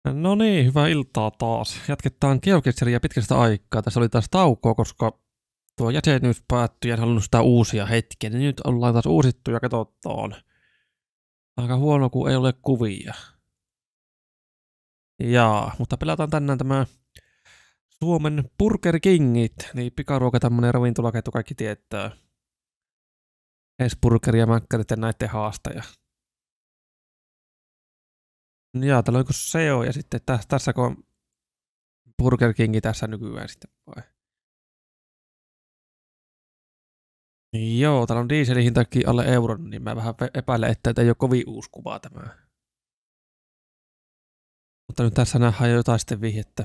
No niin, hyvää iltaa taas. Jatketaan GeoGuessria pitkästä aikaa. Tässä oli taas taukoa, koska tuo jäsenyys päättyi ja en halunnut sitä uusia hetkiä. Niin nyt ollaan taas uusittu ja katsotaan. Aika huono, kun ei ole kuvia. Jaa, mutta pelataan tänään tämä Suomen Burger Kingit. Niin pikaruoka tämmönen ravintolaketju kaikki tietää. Hesburger ja Mäkkärit ja näitten haastaja. Jaa, täällä on joku SEO ja sitten tässä kun on Burger Kingi tässä nykyään sitten vai? Joo, täällä on dieselin hintakin alle euron, niin mä vähän epäilen, että ei ole kovin uusi kuva tämä. Mutta nyt tässä nähdään jo jotain sitten vihjettä.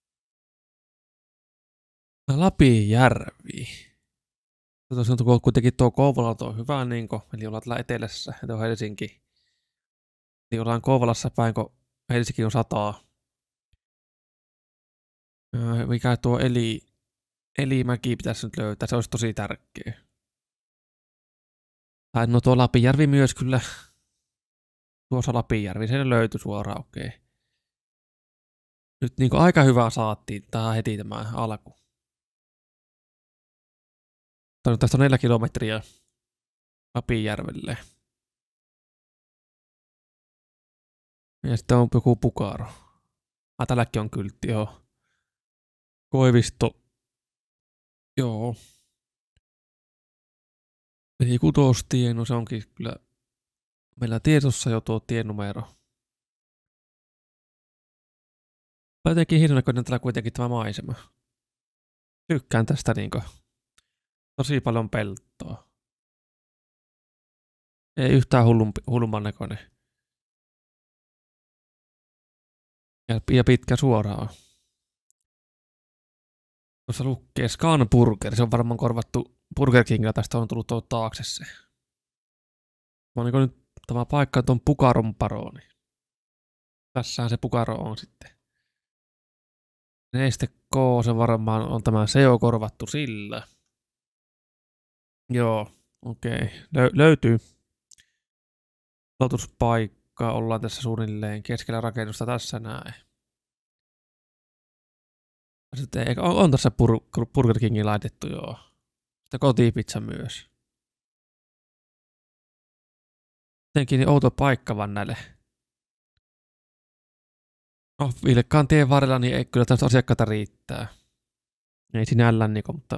Lapinjärvi. Tuossa on kuitenkin tuo Kouvola on hyvä, niin kun, eli ollaan täällä etelässä, ja tuo Helsinki. Niin ollaan Kouvolassa päin, kun Helsinki on 100. Mikä tuo Elimäki pitäisi nyt löytää, se olisi tosi tärkeä. Tai no tuo Lapinjärvi myös kyllä. Tuossa Lapinjärvi, se löytyi suoraan, okei. Okay. Nyt niin aika hyvää saattiin heti tämä alku. Tästä on 4 kilometriä Lapinjärvelle. Ja sitten on joku Pukaro. Tälläkin on kyltti, joo. Koivisto. Joo. Eli Kutostie, no se onkin kyllä meillä tiedossa jo tuo tienumero. Jotenkin hienon näköinen täällä kuitenkin tämä maisema. Tykkään tästä niinkö. Tosi paljon peltoa. Ei yhtään hullumman näköinen. Ja pitkä suoraan. Tuossa lukee Scan Burger. Se on varmaan korvattu Burger Kingillä. Tästä on tullut tuo taakse se. Mä niin nyt tämä paikka on tuon Pukaron paroni. Tässähän se Pukaro on sitten. Neste K, se varmaan on tämä SEO korvattu sillä. Joo, okei. Löytyy. Aloituspaikka. Ollaan tässä suunnilleen keskellä rakennusta tässä näin. Sitten on tässä Burger Kingin laitettu, joo. Sitten kotipizza myös. Jotenkin niin outo paikka vaan näille. No, vilkkaan tien varrella niin ei kyllä tästä asiakkaita riittää. Ei sinällään niinku, mutta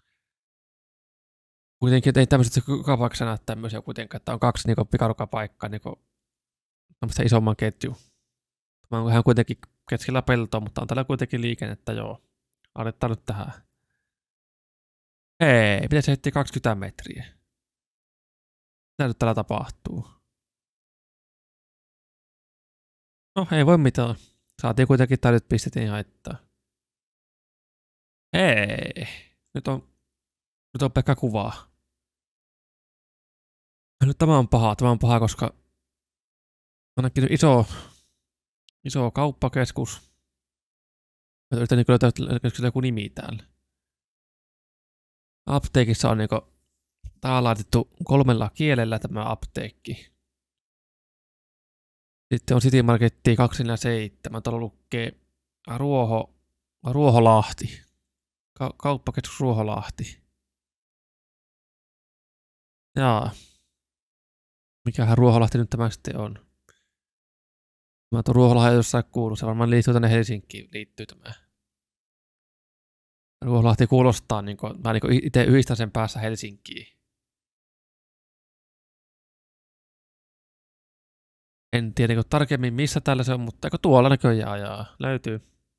kuitenkin ei tämmöiset joka paikassa näe tämmöisiä kuitenkaan, että on 2 niinku pikaruokapaikkaa niinku tämmöistä isomman ketju. Tämä on ihan kuitenkin keskellä peltoa, mutta on täällä kuitenkin liikennettä, joo. Aletaan nyt tähän. Hei, pitäisi heittää 20 metriä. Mitä nyt täällä tapahtuu? No, ei voi mitään. Saatiin kuitenkin täydet pistet, niin haittaa. Hei, nyt on pelkkä kuvaa. Nyt tämä on paha, koska ainakin iso kauppakeskus. Mä yritän niin löytää joku nimi täällä. Apteekissa on niinku, tää on laitettu 3 kielellä tämä apteekki. Sitten on City Marketti 247, tuolla lukee Ruoholahti. Kauppakeskus Ruoholahti. Jaa. Mikähän Ruoholahti nyt tämä sitten on? Mä tuon Ruoholahti jossain kuuluu, se varmaan liittyy tänne Helsinkiin, liittyy tämä. Ruoholahti kuulostaa, mä itse yhdistän sen päässä Helsinkiin. En tiedä tarkemmin missä täällä se on, mutta eikö tuolla näköjään ajaa? Löytyy.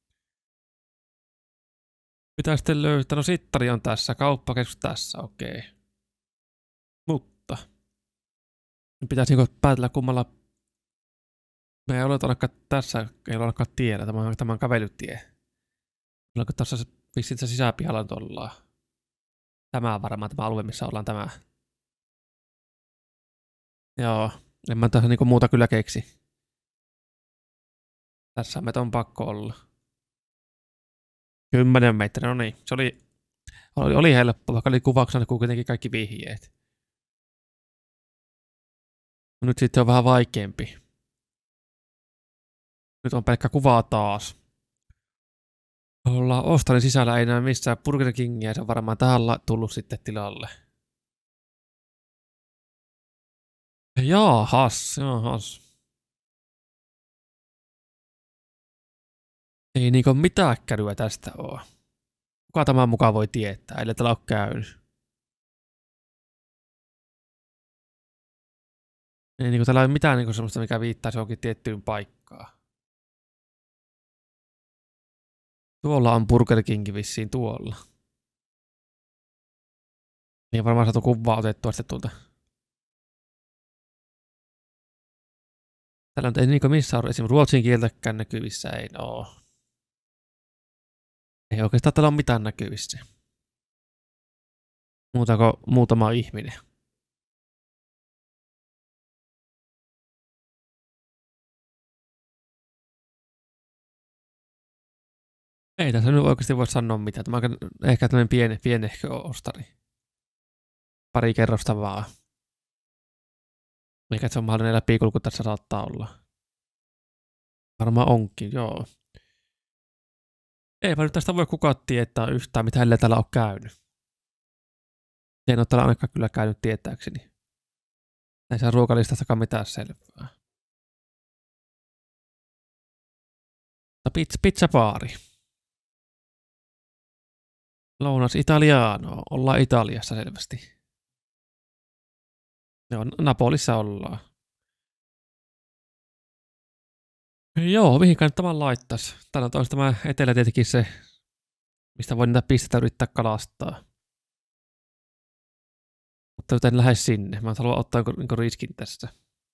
Pitää sitten löytää, no Sittari on tässä, kauppakeskus tässä, okei. Mutta pitäisi päätellä kummalla. Me ei ole ainakaan tässä, ei ole ainakaan tiellä, tämä on kävelytie. Ollaanko tässä vissiin se sisäpihalla ollaan? Tämä on varmaan tämä alue, missä ollaan tämä. Joo, en mä tässä niinku muuta kyllä keksi. Tässä meitä on pakko olla. 10 metriä, no niin. Se oli helppo, vaikka oli kuvauksena kuitenkin kaikki vihjeet. Nyt sitten on vähän vaikeampi. Nyt on pelkkä kuvaa taas. Ollaan Ostarin sisällä, ei näy missään Burger Kingiä, se on varmaan tähän tullut sitten tilalle. Jaahas. Ei niinku mitään käryä tästä oo. Kuka tämän mukaan voi tietää, ellei täällä oo käynyt. Ei niinku täällä ole mitään niinku semmoista, mikä viittaisi johonkin tiettyyn paikkaan. Tuolla on Burger King vissiin tuolla. Niin varmaan saatu kuvaa otettua sitten tuolta. Täällä on ei niinku missään ole esimerkiksi ruotsin kieltäkään näkyvissä, ei oo. Ei oikeastaan täällä ole mitään näkyvissä. Muuta kuin muutama ihminen. Ei tässä nyt oikeasti voi sanoa mitään. Tämä on ehkä tämmöinen pienehkö ostari. Pari kerrosta vaan. Mikä se on mahdollinen läpikulku tässä saattaa olla. Varmaan onkin, joo. Eipä nyt tästä voi kukaan tietää yhtään, mitä hänelle täällä on käynyt. En ole täällä ainakaan kyllä käynyt tietääkseni. Ei saa ruokalistastakaan mitään selvää. Pizzabaari. Lounas Italiano. Ollaan Italiassa selvästi. Joo, Napolissa ollaan. Joo, mihinkään tämän laittaisi. Täällä on tämä etelä tietenkin se, mistä voi niitä pisteitä yrittää kalastaa. Mutta nyt en lähde sinne. Mä haluan ottaa niinku riskin tässä.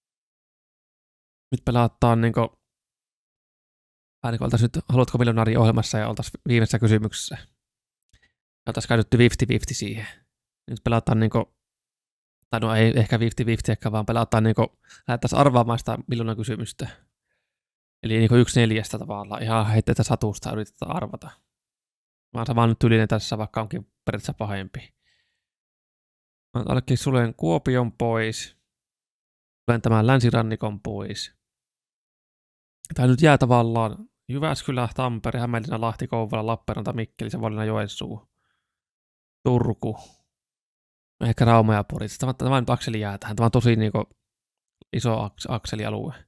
Nyt pelataan niinku... Vähän niin oltaisiin nyt Haluatko miljonääri ohjelmassa ja oltaisiin viimeisessä kysymyksessä. Oltaisiin käytetty 50-50 siihen. Nyt pelataan niinku... Tai no ei ehkä 50-50 ehkä, vaan pelataan niinku... Lähdettäisiin arvaamaan sitä miljoonan kysymystä. Eli niinku 1/4 tavallaan. Ihan heitteitä satusta yritetään arvata. Mä oon samaan nyt tyylinen tässä, vaikka onkin periaatteessa pahempi. Mä ainakin sulen Kuopion pois. Sulen tämän länsirannikon pois. Tää nyt jää tavallaan Jyväskylä, Tampere, Hämeenlinna, Lahti, Kouvola, Lappeenranta, Mikkeli, Savonlinna, Joensuu, Turku. Ehkä Rauma ja Pori. Tämä nyt akseli jää tähän. Tämä on tosi niinku iso akselialue.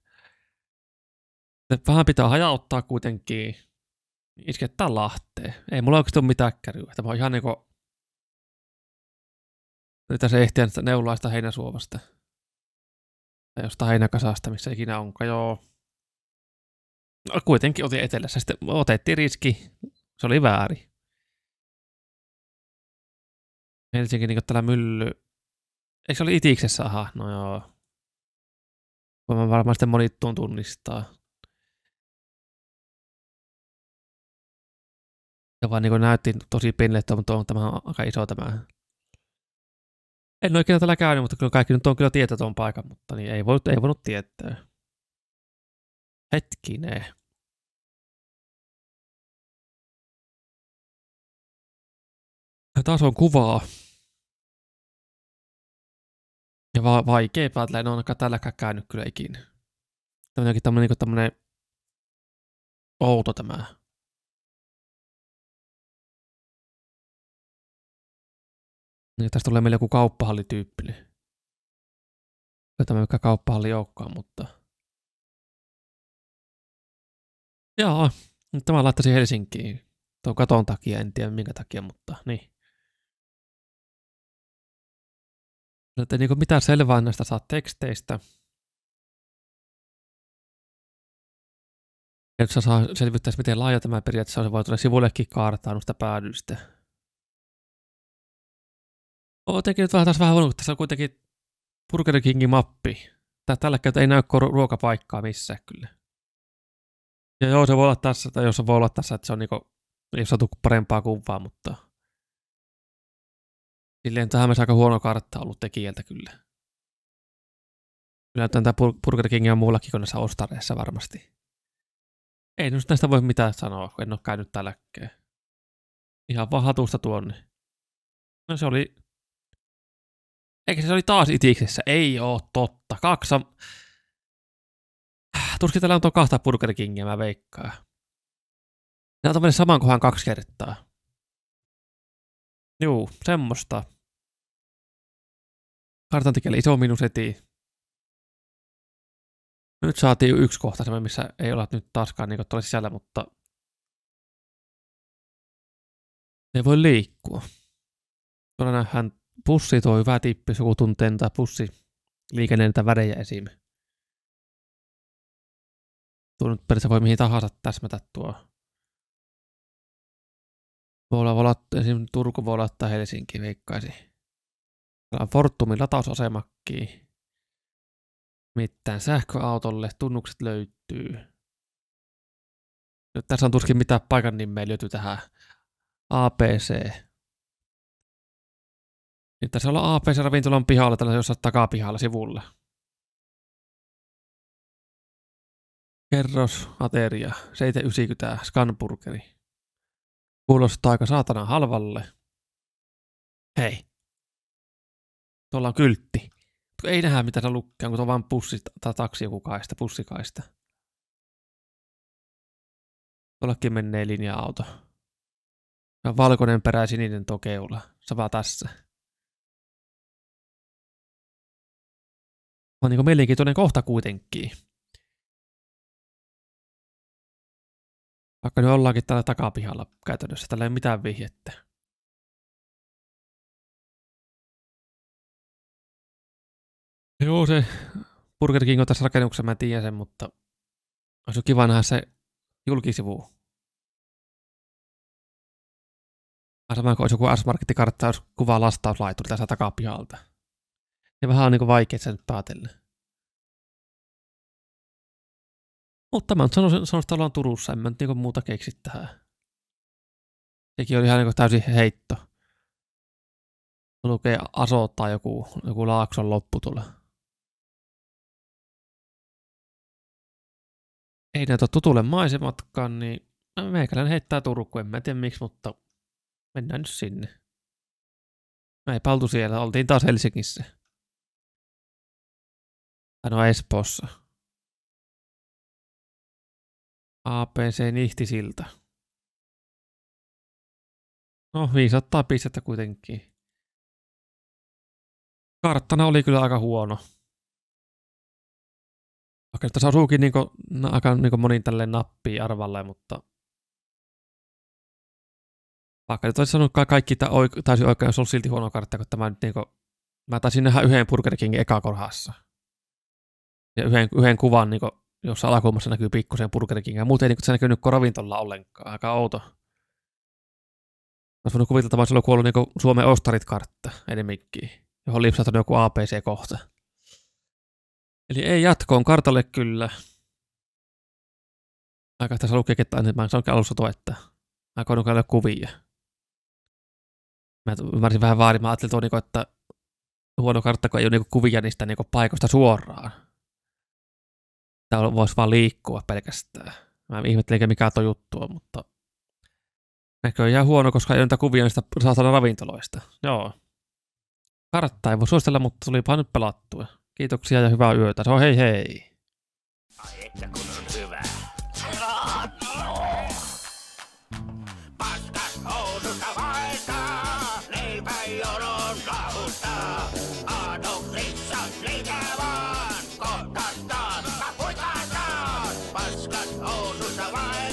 Vähän pitää hajauttaa kuitenkin. Iskettää Lahteen. Ei mulla oikeasti ole mitään käryä. Tämä on ihan niinku... Nyt se ehtiä neulaista Heinäsuovasta. Tai jostain Heinäkasasta, missä ikinä onkaan. Joo. No, kuitenkin otin etelässä. Sitten otettiin riski. Se oli väärin. Helsinki niin täällä mylly. Eikö se oli Itiksessä? Aha, no joo. Voimme varmaan sitten monittuun tunnistaa. Ja vaan niin näytti tosi pienelle, mutta on tämä aika iso tämä. En oikein täällä käynyt, mutta kyllä kaikki nyt on kyllä tietää tuon paikan, mutta niin ei voinut tietää. Hetkinen. Taas on kuvaa. Ja vaikea päätellä, en ole ainakaan tälläkään käynyt kyllä ikinä. Tämmönen outo tämä. Niin tästä tulee meille joku kauppahallityyppinen. Ei tämä mikään kauppahalli olekaan, mutta... Jaa, nyt tämä laittaisin Helsinkiin. Tuon katon takia, en tiedä minkä takia, mutta niin. Nyt ei niinku mitään selvää näistä saa teksteistä. Ja nyt saa selvittäisi, miten laaja tämä periaatteessa on, se voi tulla sivullekin kaartaa noista päädyistä. Jotenkin nyt vähän huono, kun tässä on kuitenkin Burger Kingin mappi. Tällä kertaa ei näy ruokapaikkaa missään kyllä. Ja joo, se voi olla tässä, tai jos se voi olla tässä, että se on niinku, ei saatu parempaa kuvaa, mutta... Silleen tähän myös aika huono kartta ollut tekijältä kyllä. Kyllä tämä Burger King on muullakin kuin näissä ostareissa varmasti. Ei nyt näistä voi mitään sanoa, kun en ole käynyt tälläkään. Ihan vaan hatusta tuonne. No se oli... Eikä se oli taas Itiksessä? Ei oo totta. tuskin täällä on tuo 2 Burger Kingiä, mä veikkaan. Näitä on mennyt saman kohan 2 kertaa. Juu, semmoista. Kartantikelle iso miinus heti. Nyt saatiin 1 kohta semmoinen, missä ei olla nyt taaskaan niin tuolla sisällä, mutta ei voi liikkua. Tuolla nähdään pussi, tuo hyvä tippi, jos joku tuntee tätä pussi liikennettä värejä esim. Tuo nyt periaatteessa voi mihin tahansa täsmätä tuo. Voi olla esim. Turku voi olla ottaa Helsinki, veikkaisi. Täällä on Fortumin latausasemakki. Mitään sähköautolle, tunnukset löytyy. Nyt tässä on tuskin mitään paikan nimeä löytyy tähän. APC. Nyt tässä ollaan APC-ravintolan pihalla, tällä jossain takapihalla sivulla. Kerros, ateria, 7,90, Scanburgeri. Kuulostaa aika saatana halvalle. Hei. Tuolla on kyltti. Ei nähdä mitä se lukee, onko tuo vaan pussi tai taksi joku kaista, pussikaista. Tuollakin menee linja-auto. Ja valkoinen perä sininen tuo keula. Sama tässä. On niinku mielenkiintoinen kohta kuitenkin. Vaikka nyt ollaankin täällä takapihalla käytännössä, täällä ei ole mitään vihjettä. Joo, se Burger King on tässä rakennuksessa, mä en tiedä sen, mutta olisi kiva nähdä se julkisivu. Sama kuin olisi joku S-Marketti-kartta, jos kuvaa lastauslaituri tässä takapihalta. Ja vähän on niin vaikea sen nyt päätellä. Mutta mä sanoisin, että ollaan Turussa, en mä nyt niin muuta keksi tähän. Sekin oli ihan niin täysin heitto. Lukee Aso tai joku Laakson loppu tuolla. Ei näytä tutulle maisematkaan, niin meikäläinen heittää Turkuun, en mä tiedä miksi, mutta mennään nyt sinne. Me ei paltu siellä, oltiin taas Helsingissä. No Espoossa. APC Nihtisilta. No 500 pistettä kuitenkin. Karttana oli kyllä aika huono. Vaikka tässä osuukin aika monin tälleen nappiin arvalle, mutta vaikka nyt olisi sanonut kaikki täysin oikein, jos olisi silti huono kartta, kun tämä nyt mä taisin nähdä yhden Burger Kingin ekakorhassa. Ja yhden kuvan, jossa alakulmassa näkyy pikkusen Burger King, ja muuten ei se näkynyt ravintolla ollenkaan. Aika outo. Olisi voinut kuvitella, että mä olisi ollut Suomen Ostarit-kartta enemmänkin, johon lipsahtanut joku APC-kohta. Eli ei jatkoon kartalle kyllä. Aika tässä lukeekin, että mä sanoinkin alussa että aika on kyllä kuvia. Mä ymmärsin vähän väärin. Mä ajattelin, että huono kartta, kun ei ole kuvia niistä paikoista suoraan. Tää voisi vaan liikkua pelkästään. Mä ihmettelin, mikä tuo juttu on, mutta näköjään huono, koska ei ole niitä kuvia niistä saatana ravintoloista. Joo. Kartta ei voi suositella, mutta tulipa nyt pelattua. Kiitoksia ja hyvää yötä. Se on hei hei. Ai että kun on hyvä. Paskas housusta vaihtaa, leipäjonon kahuttaa. Aadoksissa liikä vaan, kohta taas kapuikataan. Paskas housusta vaihtaa.